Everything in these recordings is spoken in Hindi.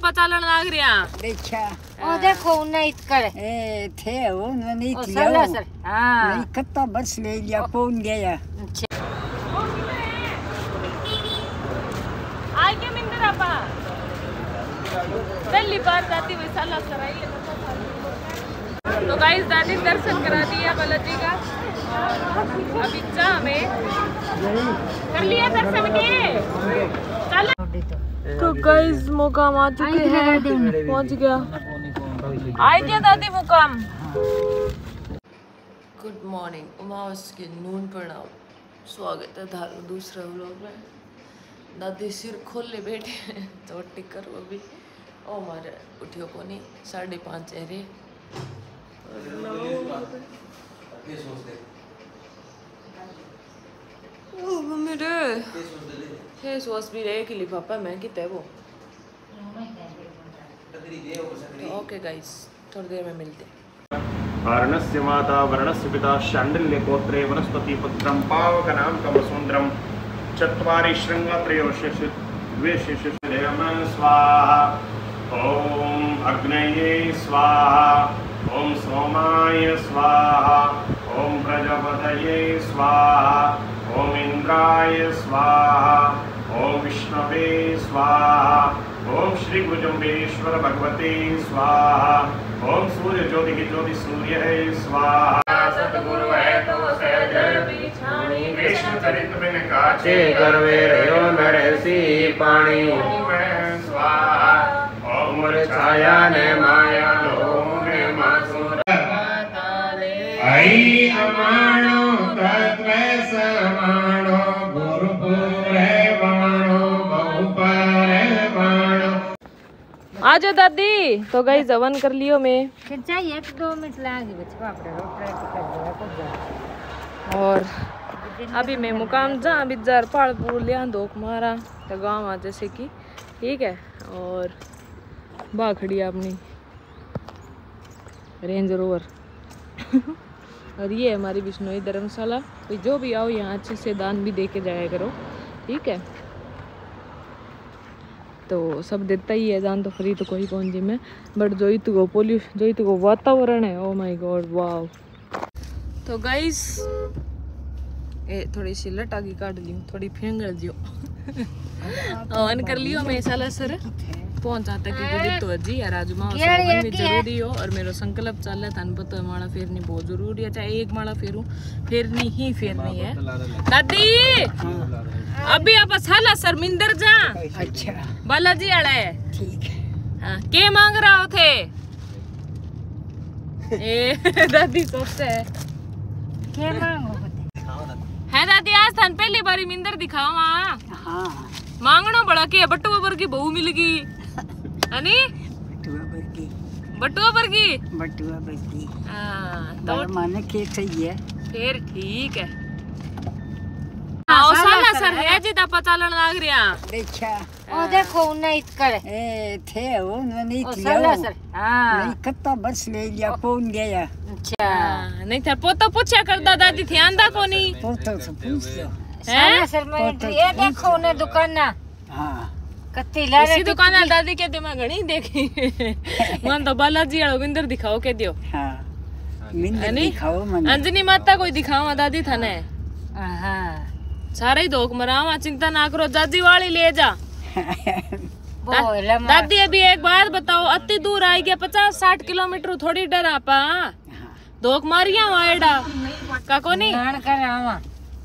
तापा चलन लाग रिया देखा ओ देखो उन्हें इतकर ए थे वो नहीं ओ किया सर सर हां नहीं कत्ता बस ले लिया कौन गया आय के मिंदर आपा पहली बार दादी वैसाला सराई है तो गाइस दादी दर्शन करा दिया बालाजी का और अभी जा में कर लिया दर्शन के चल तो गाइस मुकाम आ चुके हैं पहुंच गया आए क्या दादी मुकाम गुड मॉर्निंग उमावस के नून प्रणाम स्वागत है धारो दूसरा व्लॉग में दादी सिर खोले बैठे तो टिकर वो भी ओ मारे उठियो को नहीं 5:30 चेहरे मेरे हे सोच भी रहे कि लिफाफा मैं कितना है वो तो ओके गाइस थोड़ी देर में मिलते वर्णस्य माता वर्णस्य पिता शाण्डिल्य गोत्रे वनस्पति पुत्रं पावकनां कमसुंदरं चत्वारि शृंगत्रयोशेष द्वेशेष स्वाहा ओम अग्नये स्वाहा ओम सोमाय स्वाहा ओम प्रजापतये स्वाहा ओम इंद्राय स्वाहा ओम विष्णवे स्वाहा ओम श्री भुजम्बेश्वर भगवते स्वाहा ओम सूर्य ज्योति की ज्योति सूर्य है स्वाहा सतगुरु है तो सहजर बिछाणी विष्णु चरित बिन काचे गर्वे रहो नरसी पानी ओम स्वाहा ओम छाया ने माया लोम ने मासुर आई अमाणो तत्व समाणो गुरुपुरे बाणो बहुपरे बाणो आजा दादी तो गई जवन कर लियो मैं चाहिए 1-2 मिनट लागे बच्चे बाप रे रोटी कर देगा कुछ और अभी मैं मुकाम जा बिजार पालपुर लिया दोक मारा तो गाँव आ जैसे कि ठीक है और बा खड़ी अपनी रेंज रोवर और ये हमारी बिश्नोई धर्मशाला तो जो भी आओ यहाँ अच्छे से दान भी दे के जाया करो ठीक है तो सब देता ही है दान तो फ्री तो कोई कौन जी में बट जो ही को पोल्यूशन जो ही को वातावरण है ओ माय गॉड वाव तो गाइस ए थोड़ी सी लटागी काट लियो थोड़ी फेंगल दियो ऑन कर लियो मैं साला सर पहुंचा तक की तो जी यार आज मां भी जरूरी हो और मेरो संकल्प चल है तन पता माला फेरनी बहुत जरूरी है चाहे एक माला फेरूं फेरनी ही फेरनी है दादी अभी आप साला शर्मिंदर जा अच्छा बालाजी आला है ठीक है हां के मांग रहा हो थे ए दादी सोचते है के मांगो है दादी आज थान पहली बारी मिंदर दिखाओ मां हाँ मांगनो बड़ा के बटुआ पर की बहू मिल गई अनी बटुआ पर की हां तो माने के सही है फिर ठीक है आओ साला सर है जी दा पता चलन लाग रिया देखा ओ देखो उन्हें इतकर ए थे वो नहीं ओ किया सर हां नहीं कत्ता बस ले लिया कौन गया अच्छा नहीं था पोता पूछा करदा दादी ध्यान दा कोनी पोता से पूछ लो हैं सर मैं ये देखो उन्हें दुकान ना हाँ कत्ती ला इसी दुकान दादी के दिमाग घणी देखी मन तो बालाजी वाला विंदर दिखाओ के दियो हाँ मिंदर दिखाओ मन अंजनी माता कोई दिखावा दादी थाने हां सारे ही धोख मरावा चिंता ना करो दादी वाली ले जा बोल दादी अभी एक बात बताओ अति दूर आई गया 50-60 किलोमीटर थोड़ी डर आपा धोख मारिया वायडा का कोनी नान कर आवा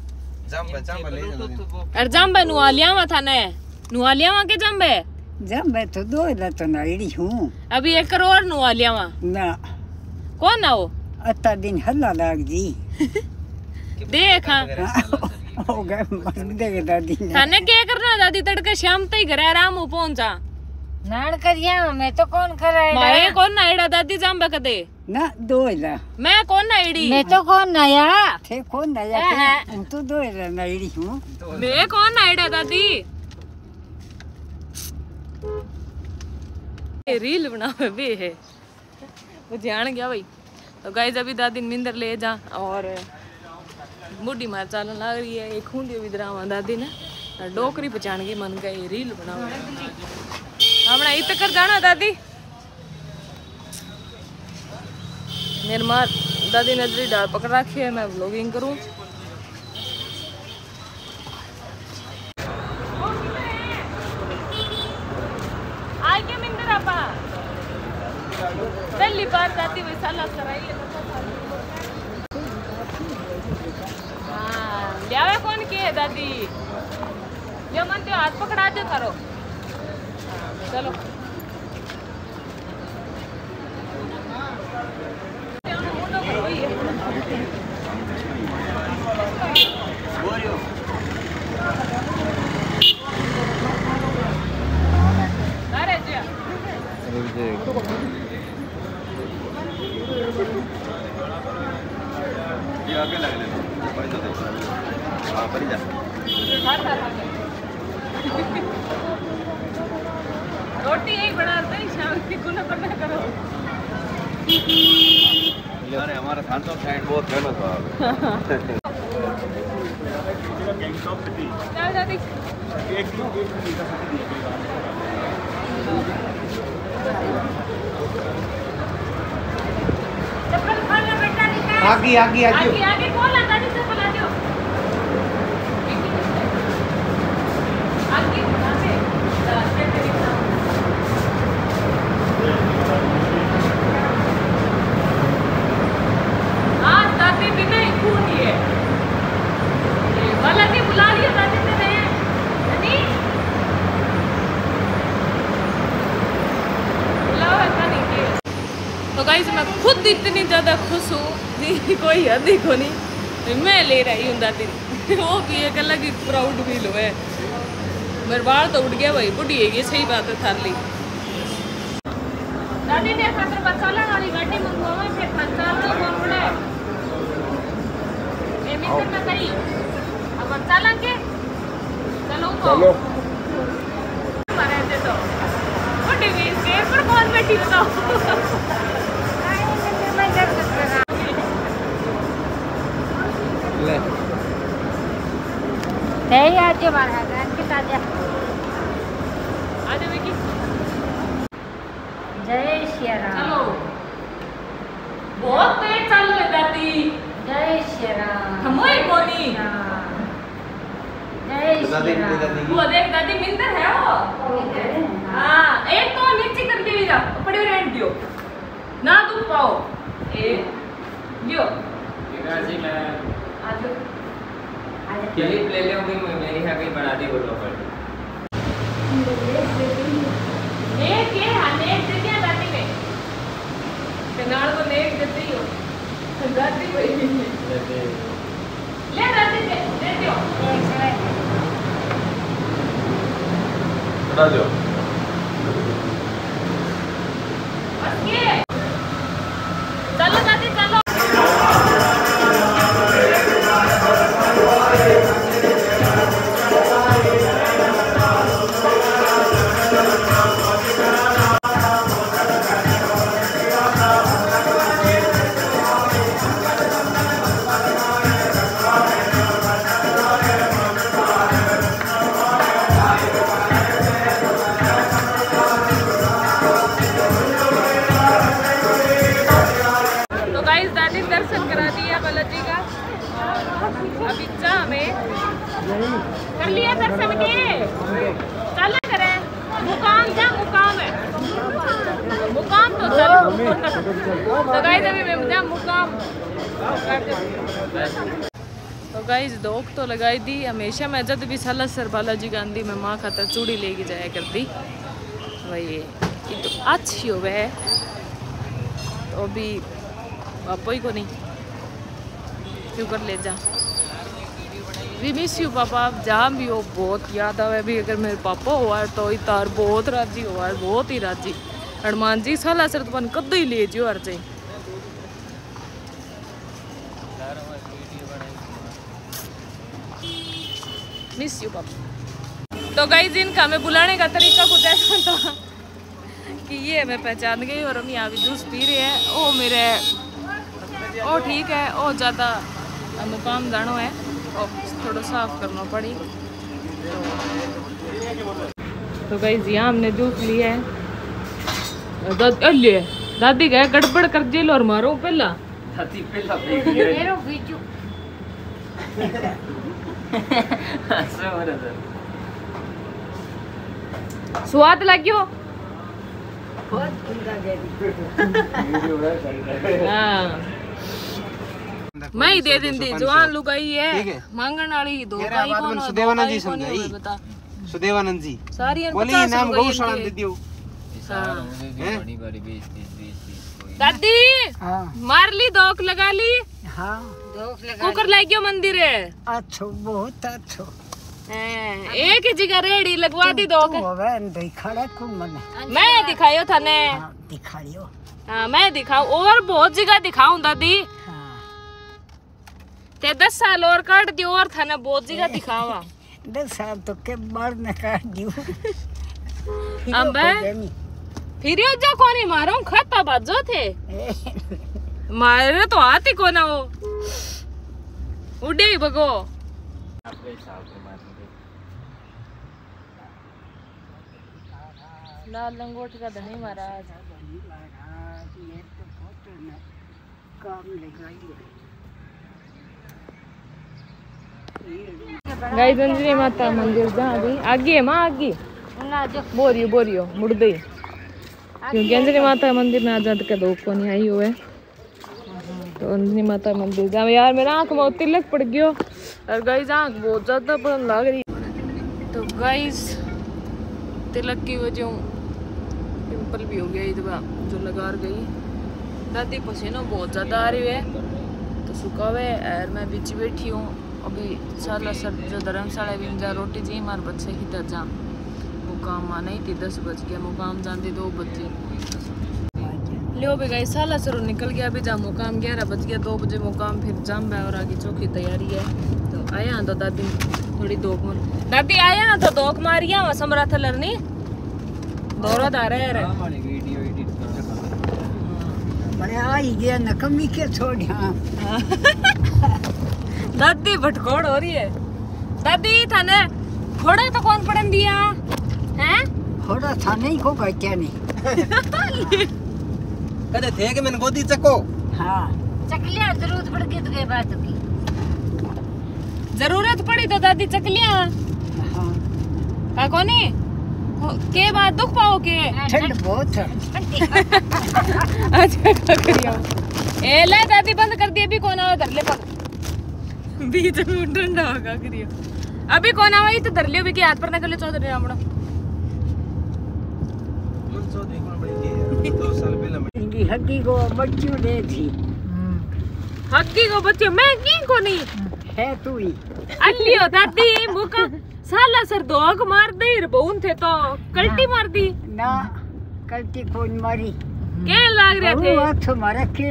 अरे जंबे नुआलियावा थाने नुआलियावा के जंबे जंबे तो दो ला तो नाइडी हूँ अभी 1 करोड़ नुआलियावा ना कौन ना हो अत्ता दिन हल्ला लाग जी देखा हो गए मर देगा दादी ने थाने क्या करना दादी तड़के शाम तक घर आराम हो पहुंचा नान करिया मैं तो कौन कराएगा मैं कौन ना एड़ा दादी जंबे कदे ना दो ला मैं कौन ना एड़ी मैं तो कौन नया थे कौन नया तो दो ला नाइडी हूँ मैं कौन ना एड़ा दादी रील बनावे भी है वो ध्यान गया भाई तो गाइस अभी दादी मिंदर ले जा और बूढ़ी मार चालन लग रही है एक खूंडी भी द्रावा दादी ने डोकरी पहचान गई मन गई रील बनाओ हमने इत कर जाना दादी। मेरी माँ दादी नजरी डाल पकड़ रखी है, मैं व्लॉगिंग करूँ। आगे मिंदर आपा पहली बार दादी वैसा सराई हाँ कौन के दादी जो मन तो हाथ पकड़ा जो करो। चलो आगे लग ले हाँ पर जा रोटी एक बनाते ही शाम की गुना करना करो। अरे हमारा खान तो साइड बहुत फेमस हुआ चल दादी चप्पल खोलना बेटा निकाल। आगे आगे आगे आगे आगे खोल ना दादी चप्पल आ जाओ। आगे आगे आज दादी भी नहीं खूनी है वाला की बुला लिया दादी ने नहीं बुलाओ ऐसा नहीं किया। तो गाइस मैं खुद इतनी ज़्यादा खुश हूँ कोई हद ही को नहीं मैं ले रही हूँ दादी वो भी एक अलग ही प्राउड फील हुआ है। मेरे बाल तो उठ गया भाई बुढ़ी है ये सही बात है थार ली दादी ने खातर बचाला वाली गाड़ी मंगवावा फिर खर्चा तो कौन पड़े मैं मित्र में करी अब बचाला के चलो चलो मारे दे तो बुढ़ी भी शेर पर कौन बैठी बताओ। ले नहीं आज मारा के ताजा आजा बेटी जय श्री राम। चलो बहुत तेज चल रही दादी। जय श्री राम। हमोई कोनी जय श्री राम। वो देख दादी मिंदर है वो हाँ एक तो नीचे कर दी जा पड़े रेंट दियो ना दूध पाओ ए दियो आज क्लिप ले लोगे मेरी है कहीं बना दी बोलो पर नेक के हाँ नेक दे दिया दादी में कनाल को नेक देती हो दादी वही ले दादी दे दियो हटा दो बस ये चलो दादी चलो दर्शन करा दिया बालाजी का और अभी जा हमें कर लिया दर्शन के चल करे मुकाम जा मुकाम है मुकाम तो चलो तो गाइस अभी मैं जा मुकाम तो गाइस दोक तो लगाई दी। हमेशा मैं जब भी सालासर बालाजी गांधी में माँ खातर चूड़ी लेके जाया करती भाई ये तो अच्छी हो गए तो अभी पापा ही को नहीं क्यों कर ले जा वी मिस यू पापा। आप जहाँ भी हो बहुत याद आवे भी अगर मेरे पापा हुआ तो इतार बहुत राजी हुआ बहुत ही राजी हनुमान जी साला सर तो कद ही ले जियो हर जाए मिस यू पापा। तो गाइस इनका हमें बुलाने का तरीका कुछ ऐसा था कि ये हमें पहचान गई और हम यहाँ भी जूस पी रहे हैं। ओ मेरे ओ ठीक है ओ ज़्यादा मुकाम जानो है और थोड़ा साफ करना पड़ी। तो गाइस यहाँ हमने जूस लिया है ले दादी गए गड़बड़ कर जेल और मारो पहला हाथी पहला फेंक मेरो बीचू स्वाद लाग्यो बहुत कुंदा गई हाँ मैं ही दे देंदी जवान लुगाई है मांगण वाली दो काई कौन सुदेवानंद जी समझाई बता सुदेवानंद जी सारी बोली नाम गौशाला दे दियो बड़ी बड़ी 20 दादी हाँ मार ली दोक लगा ली हाँ कुकर लाग्यो मंदिर है अच्छो बहुत अच्छो एक ही जगह रेडी लगवा दी दोक होवे दिखाड़ा कौन मने मैं दिखायो थाने हाँ दिखाड़ियो हाँ मैं दिखाऊं और बहुत जगह दिखाऊं दादी हाँ ते 10 साल और काट दियो और थाने बहुत जगह दिखावा 10 साल तो के बार न काट दियो अब फिर यो जो कोनी मारो खाता बाजो थे मारे तो आती को ना हो उड़े ही भगो लाल लंगोट का धनी महाराज ये तो बहुत काम लगाई गाइस अंजनी माता मंदिर जहाँ गई आगे है माँ आगे बोरियो मुड़ गई क्योंकि अंजनी माता मंदिर में आजाद का दो को नहीं आई हुए तो अंजनी माता मंदिर जहाँ यार मेरा आँख में तिलक पड़ गयो और गाइस आँख बहुत ज्यादा बंद लग रही तो गाइस तिलक की वजह पिंपल भी हो गया इधर जो लगा गई दादी पसीना बहुत ज्यादा आ रही है तो सुखा हुआ है और मैं बीच बैठी हूँ अभी साला सर जो धर्मशाला भी जा रोटी जी मार बच्चे ही दर जा मुकाम आ नहीं थी 10 बज गया मुकाम जाती 2 बजे लियो भी गई साला सर निकल गया अभी जा मुकाम 11 बज गया 2 बजे मुकाम फिर जाम है और आगे चौकी तैयारी है तो आया तो दादी थोड़ी दोक मार दादी आया तो दोक मारिया वहाँ समरा थलर नहीं दौरा दारा है वीडियो एडिट बड़े आई गया न कमी के छोड़िया दादी भटकोड़ हो रही है दादी थाने घोड़ा तो कौन पड़न दिया हैं थोड़ा था नहीं को क्या नहीं कदे थे कि मैंने गोदी चको हाँ चकलिया जरूरत पड़ गई तो के बात की जरूरत पड़ी तो दादी चकलियां हाँ का कोनी के बाद दुख पाओ के ठंड बहुत है अच्छा का करियो ए ले दादी बंद कर दी अभी कौन आवा धर ले पक बीच में ठंडा होगा करियो अभी कौन आवा तो धर लियो भी के हाथ पर ना कर ले चौधरी रामड़ा मन सो देखो बड़ी के 2 साल पहले इनकी हड्डी को बच्चों दे थी हक्की को बच्चे मैं की को नहीं है तू ही अल्लियो दादी मुका साला सर दोग मार दे बहुन थे तो कल्टी मार दी ना कल्टी कौन मारी के लाग रहे थे तुम्हारा के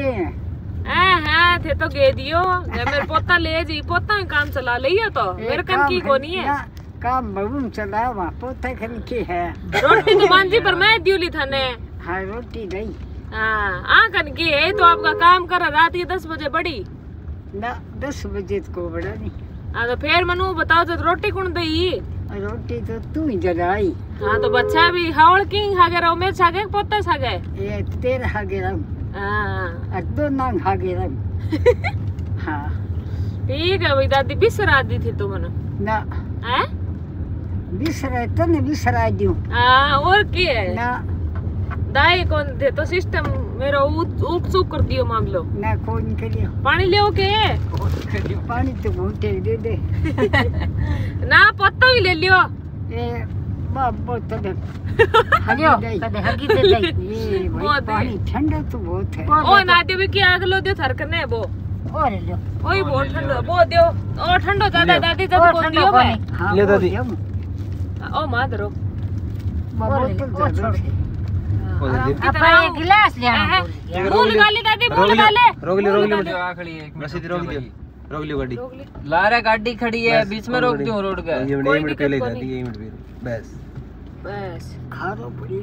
हाँ थे तो गे दियो जब मेरे पोता ले जी पोता ही काम चला लिया तो मेरे कन की को नहीं है काम बहुम चला वहाँ पोता खन की है रोटी तो मांझी पर मैं दियोली थाने हाँ रोटी नहीं हाँ कन की है तो आपका काम कर रात की 10 बजे बड़ी ना 10 बजे को बड़ा नहीं हाँ तो फिर मनु बताओ तो रोटी कौन दई रोटी तो तू ही जलाई हाँ तो बच्चा भी हावड़ किंग हागे रहो मेरे सागे पोता सागे ये तेरा हागे रंग हाँ दो नांग हागे रंग हाँ ठीक है भाई दादी बिसरा दी थी तुम ना हैं बिसरा तो नहीं बिसरा दियो हाँ और क्या है ना दाई कौन थे तो सिस्टम मेरा ऊप सूप कर दियो मांग लो ना कौन करियो पानी ले के पानी तो घूटे दे दे ना पत्ता भी ले लियो ए बाप तो दे हगियो कदे हगी दे दई ये भाई बहुत है। पानी ठंडा तो बहुत है ओ ना दे भी क्या अगलो दे थरकने वो और लो ओए बहुत ठंडो वो दियो ओ ठंडो ज्यादा दादी जब और को ठंडो दियो मैं हाँ ले दादी। वो ओ मां दरो बोतल ज्यादा है अपन एक गिलास ले आना मुंह लगा ले दादी मुंह लगा ले रोक ली जो आ खड़ी है रसीद रोक ली गाड़ी लारा गाड़ी खड़ी है बीच में रोक दूं रोड का ये मिनट पहले गाड़ी ये मिनट बस बस खारो बढ़िया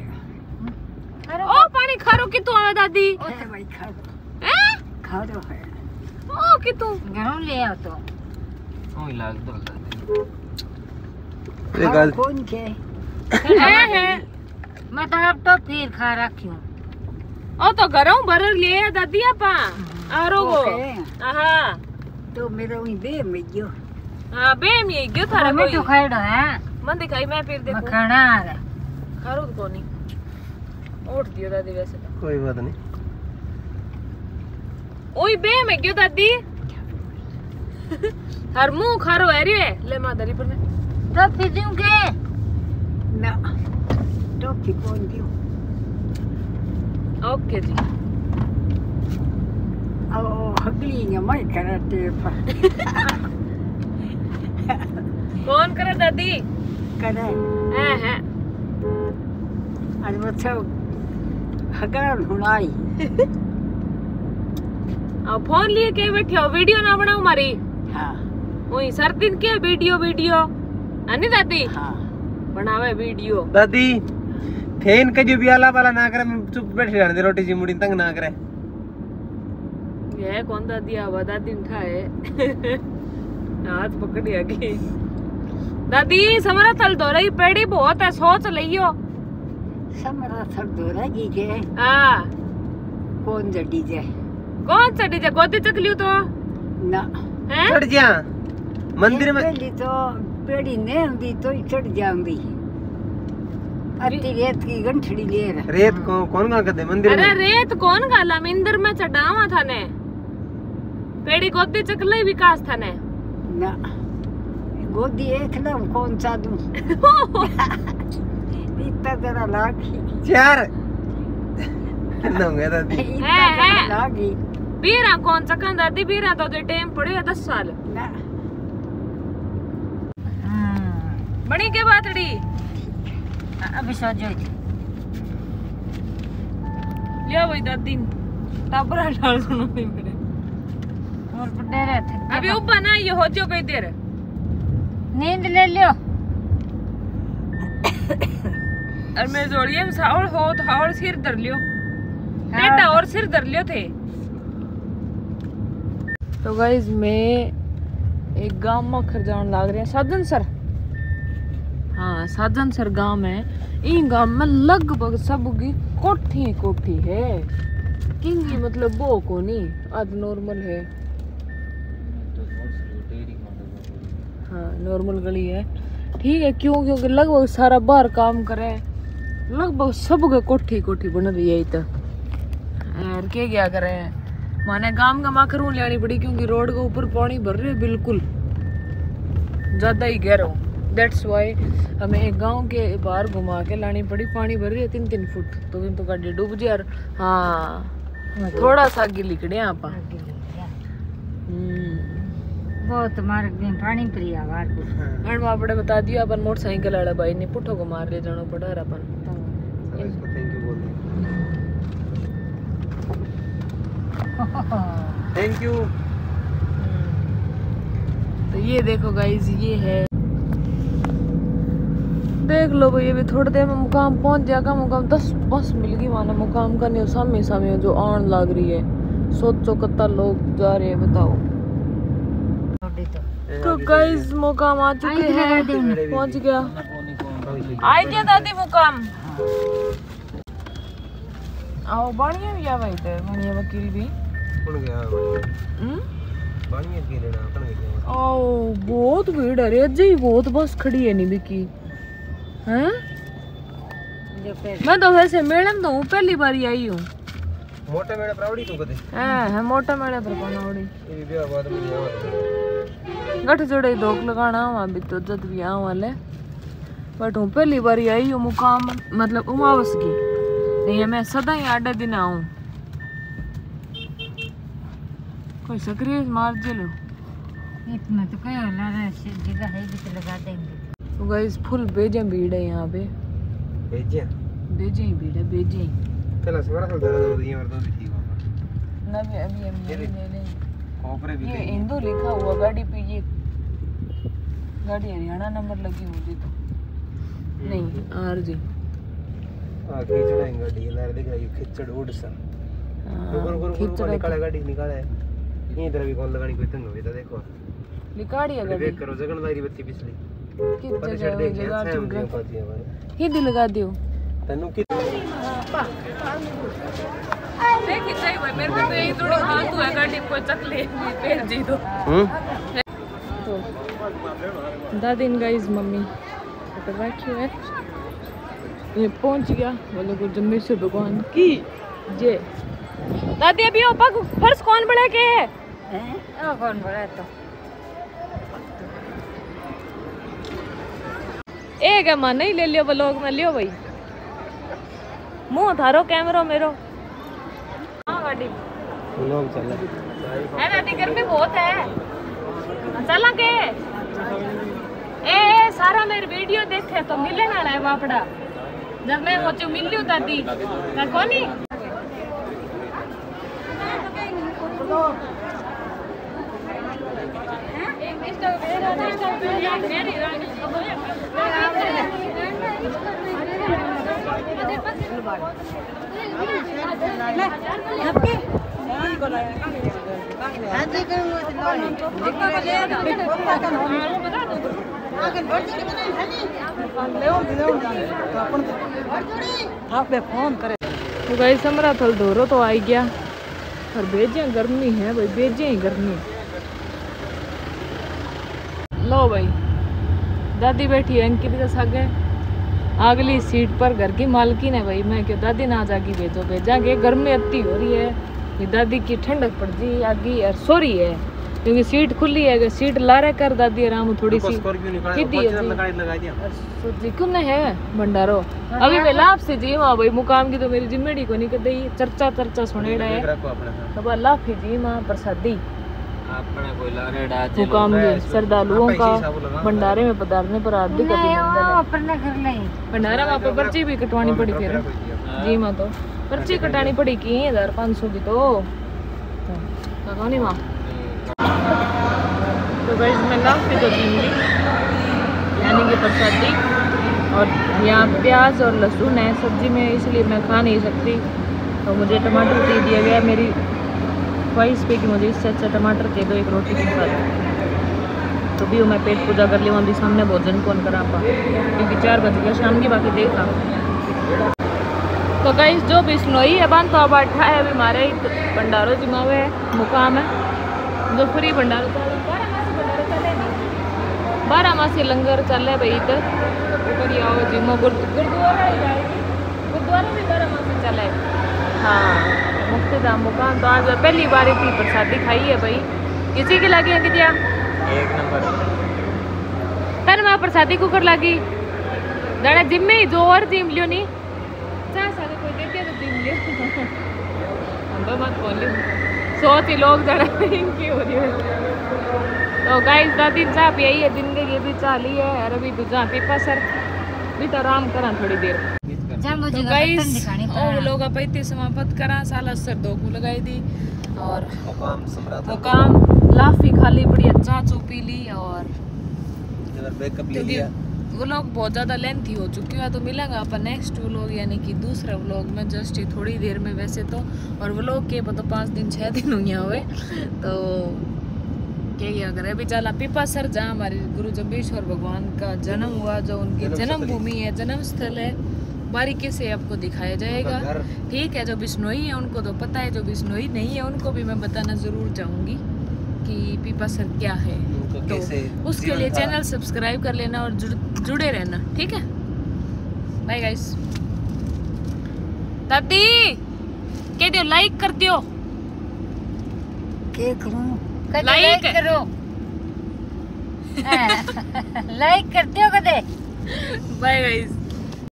ओ पानी खारो की तू आवे दादी ओ भाई खारो हैं खारो है ओ की तू गणों ले आओ तो ओए लाग दो ये गाल कौन के है मैं तो अब तो फिर खा रखी हूँ ओ तो घरों भर लिए दादी आपा आरो गो आहा तो मेरा वही बे में जो हां बे में गयो थारे मैं कोई तो खाइडो है मन दिखाई मैं फिर देखो मखाना है खारो को नहीं उठ दियो दादी वैसे तो कोई बात नहीं ओई बे में गयो दादी हर मुंह खारो है रे ले मादरी पर ने तो फिर दूंगे ना तो की कौन दियो ओके जी ओ हगली ने मैं करते पर कौन करे दादी करे है अरे वो सब हगरा हुनाई अब फोन लिए के बैठे हो वीडियो ना बनाओ मारी हाँ वही सर दिन के वीडियो अनी दादी हाँ बनावे वीडियो दादी फेन के जो भी आला वाला ना करे मैं चुप बैठ रहने दे रोटी जी मुड़ी तंग ना करे ये कौन दादी आवा दादी उठाए हाथ पकड़ी आगे दादी समरा तल दो रही पेड़ी बहुत है सोच लियो समरा सब दोरागी के हाँ कौन जड़ी जाए कौन चढ़ी जा गोदी चकलियो तो ना हैं चढ़ जा मंदिर में पहली तो पेड़ी ने हुंदी तो ही चढ़ जाऊंगी अति रेत की गंठड़ी ले रहा रेत को कौन का दे मंदिर अरे में रेत कौन गाला मिंदर में चढ़ावा था ने पेड़ी गोदी चकले विकास था ने ना गोदी एक लम कौन सा दूं इतना जरा लागी चार ना होंगे दादी इतना है। जरा लागी बीरा कौन चकन दादी बीरा तो जे टाइम पड़े 10 साल ना बड़ी के बातड़ी अभी सो जो लिया वही दादी टाबरा डाल सुनो नहीं मेरे और बड़े रहे थे अभी ऊपर ना ये हो जो कई देर नींद ले लियो और मैं जोड़िए में सावल हो तो हावल सिर धर लियो टेढ़ा और सिर धर लियो थे तो गाइस मैं एक गांव में खरजान लाग रहे हैं साधन सर हाँ साधन सर गांव है इन गांव में लगभग सबकी कोठी है किंगी मतलब वो को नहीं आज नॉर्मल है हाँ नॉर्मल गली है ठीक है क्यों क्योंकि लगभग सारा बाहर काम करे लगभग सबके कोठी बन रही है इतना और क्या करे माने गांव का माखरू लेनी पड़ी क्योंकि रोड के ऊपर पानी भर रहे बिल्कुल ज्यादा ही गहरा दैट्स वाई हमें एक गांव के बाहर घुमा के लानी पड़ी पानी भर रही है 3-3 फुट तो तो गाड़ी डूब जाए और हाँ थोड़ा सा आगे लिकड़े आप बहुत मार्ग में पानी प्रिया वार और आपने बता दिया अपन मोटरसाइकिल वाला भाई ने पुठो को मार ले जाना पड़ा है अपन इसको थैंक यू बोल दे थैंक यू तो ये देखो गाइस ये है देख लो भाई अभी थोड़ी देर में मुकाम पहुंच जाएगा मुकाम 10 बस मिल गई माना मुकाम का नहीं सामने जो आन लग रही है सोचो कितना लोग जा रहे हैं बताओ तो गाइस मुकाम आ चुके हैं पहुंच गया आई क्या दादी मुकाम आओ बढ़िया भी आ भाई तो बढ़िया वकील भी कौन गया पानी के लेना कौन गया आओ बहुत भीड़ है रे अजय बहुत बस खड़ी है नहीं बिकी हैं मैं तो वैसे मेड़म तो हूँ पहली बार आई हूँ मोटे मेरे प्रावड़ी तू कदे है मोटा मेड़े पर पनौड़ी ये भी बाद में गठ जोड़े धोख लगाना हुआ अभी तो जब भी आऊँ वाले बट हूँ पहली बार आई हूँ मुकाम मतलब उमावस की नहीं मैं सदा ही 8 दिन आऊँ कोई सक्रिय मार चलो इतना तो क्या होला रे जगह है भी तो लगा देंगे तो गाइस फुल बेजे भीड़ है यहाँ पे भेजिए बेजे ही भीड़ है बेजे ही चला सवारा चल दे ये और तो भी ठीक होगा ना भी अभी हम ले ले कोपरे भी ये हिंदू लिखा हुआ गाड़ी पे ये गाड़ी हरियाणा नंबर लगी होती तो नहीं आर जी खींचड़ा गाड़ी लार दिख रही खींचड़ उड़ सा खींचड़ निकाले गाड़ी निकाले ये तरह भी कौन लगानी कोई तंग होई तो देखो लिकाड़ी है गाड़ी देख करो जगनदारी बत्ती पिछली कितने जगह जगह चुक गए पाती है हमारे ही दिल लगा दियो तेनू की देखी सही भाई मेरे को तो यही थोड़ी फालतू है गाड़ी को चकले भेज दी तो दादी गाइस मम्मी पकड़ रखी है ये पहुंच गया बोलो गुरु जम्बेश्वर भगवान की जय। दादी अभी ओ पग फर्श कौन बड़ा के है कौन बड़ा है तो एक है मां नहीं ले लियो ब्लॉग में लियो भाई मुंह थारो कैमरा मेरो हां गाड़ी लोग चल है दादी गर्मी बहुत है चला के ए सारा मेरी वीडियो देखे तो मिले ना है बापड़ा जब मैं वो मिल लियो दादी ना कोनी तो गाइस हमरा थल धोरो तो आई गया और भेजे गर्मी है भाई भेजे ही गर्मी लो भाई दादी बैठी है अंकित के सागे अगली सीट पर घर की मालकिन है भाई मैं क्यों दादी ना जागी भेजो भेजा के गर्मी अति हो रही है ये दादी की ठंडक पड़ जी आगी और सो रही है क्योंकि सीट खुली है अगर सीट लारे कर दादी आराम थोड़ी सी सीधी है जी क्यों नहीं है भंडारो अभी मैं लाभ से जी माँ भाई मुकाम की तो मेरी जिम्मेड़ी को नहीं कर दी चर्चा सुनेड़ा है अब लाभ जी माँ प्रसादी मुकाम के श्रद्धालुओं का भंडारे में पधारने पर हार्दिक भंडारा वहाँ पर पर्ची भी कटवानी पड़ी फिर जी माँ तो पर्ची कटानी पड़ी की 1500 की तो नहीं माँ तो गाइस मैं लाभ पे तो दी यानी कि प्रसादी और यहाँ प्याज और लहसुन है सब्जी में इसलिए मैं खा नहीं सकती तो मुझे टमाटर दे दिया गया मेरी ख्वाहिश पे कि मुझे इससे अच्छा टमाटर दे दो एक रोटी के साथ तो भी मैं पेट पूजा कर ली अभी सामने भोजन कौन करा पा क्योंकि 4 बज गया शाम की बाकी देखा तो गाइस जो बिश्नोई है बन तो अब अट्ठा है अभी हमारे भंडारो जिमावे मुकाम है जो फ्री भंडारो चले 12 मासी लंगर चले भाई इधर ऊपर आओ जिम्मा गुरुद्वारा भी 12 मासी चले हाँ मुक्तिधाम मुकाम तो आज पहली बार थी प्रसादी खाई है भाई किसी की लगी है कितिया एक नंबर तन मैं प्रसादी कुकर लगी दाड़ा जिम में जो और जिम लियो नहीं चाह सारे कोई देते तो जिम लियो हम मत बोलियो सोच ही लोग दाड़ा इनकी हो रही है तो गाइस दादी चाह यही है जिंदगी भी चाली है और अभी दूजा पीपा सर भी तो आराम करा थोड़ी देर तो गाइस और लोग अपैती समाप्त करा साला सर 2 को लगाई दी और मुकाम लाफी खाली बड़ी अच्छा चुपी ली और बैकअप ले क्योंकि लिया वो लोग बहुत ज़्यादा लेंथी हो चुकी है तो मिलेगा अपन नेक्स्ट व्लॉग यानी कि दूसरा व्लॉग में जस्ट थोड़ी देर में वैसे तो और व्लॉग के तो 5 दिन 6 दिन हुए हुए तो क्या करे अभी चला पीपा सर जहाँ हमारे गुरु जम्बेश्वर भगवान का जन्म हुआ जो उनकी जन्मभूमि है जन्म स्थल है बारीकी से आपको दिखाया जाएगा ठीक है जो बिश्नोई है उनको तो पता है जो बिश्नोई नहीं है उनको भी मैं बताना ज़रूर चाहूँगी कि पीपा सर क्या है तो उसके लिए चैनल सब्सक्राइब कर लेना और जुड़े रहना ठीक है बाय गाइस दादी कह दियो लाइक कर दियो लाइक करो लाइक करते हो कदे बाय गाइस